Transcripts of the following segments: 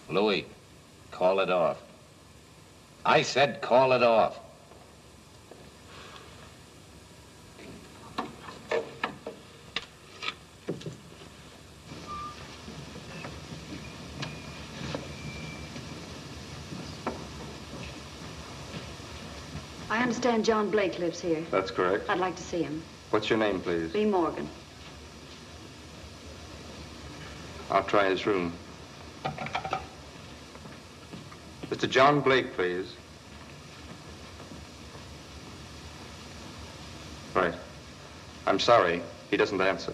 Louis, call it off. I said call it off. I understand John Blake lives here. That's correct. I'd like to see him. What's your name, please? Lee Morgan. I'll try his room. Mr. John Blake, please. Right. I'm sorry. He doesn't answer.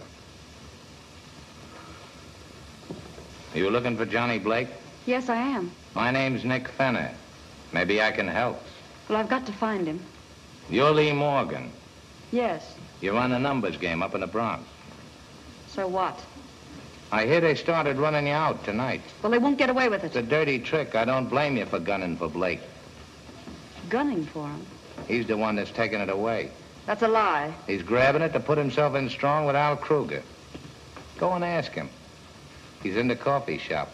Are you looking for Johnny Blake? Yes, I am. My name's Nick Fenner. Maybe I can help. Well, I've got to find him. You're Lee Morgan. Yes. You run a numbers game up in the Bronx. So what? I hear they started running you out tonight. Well, they won't get away with It's it. a dirty trick. I don't blame you for gunning for Blake. Gunning for him? He's the one that's taking it away. That's a lie. He's grabbing it to put himself in strong with Al Kruger. Go and ask him. He's in the coffee shop.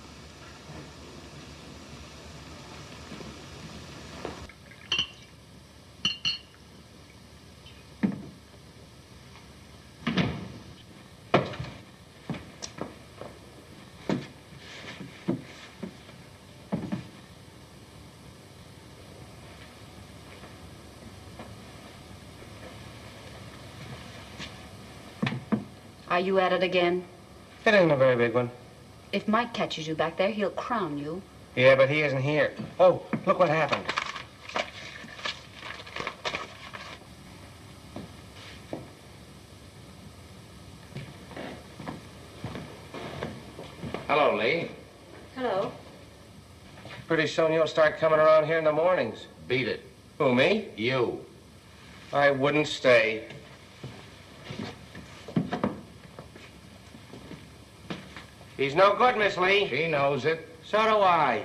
Are you at it again? It isn't a very big one. If Mike catches you back there, he'll crown you. Yeah, but he isn't here. Oh, look what happened. Hello, Lee. Hello. Pretty soon you'll start coming around here in the mornings. Beat it. Who, me? You. I wouldn't stay. He's no good, Miss Lee. She knows it. So do I.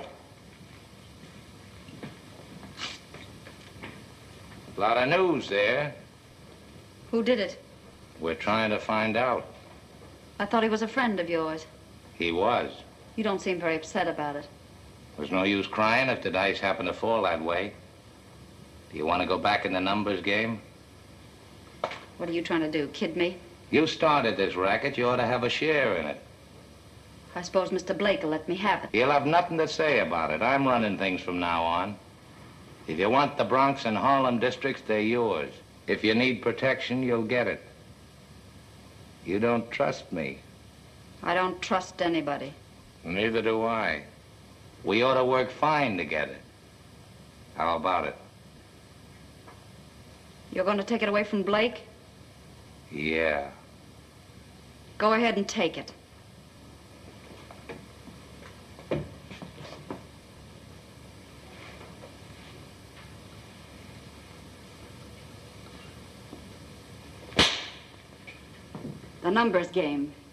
A lot of news there. Who did it? We're trying to find out. I thought he was a friend of yours. He was. You don't seem very upset about it. There's no use crying if the dice happen to fall that way. Do you want to go back in the numbers game? What are you trying to do, kid me? You started this racket. You ought to have a share in it. I suppose Mr. Blake will let me have it. He'll have nothing to say about it. I'm running things from now on. If you want the Bronx and Harlem districts, they're yours. If you need protection, you'll get it. You don't trust me. I don't trust anybody. Neither do I. We ought to work fine together. How about it? You're going to take it away from Blake? Yeah. Go ahead and take it. The numbers game.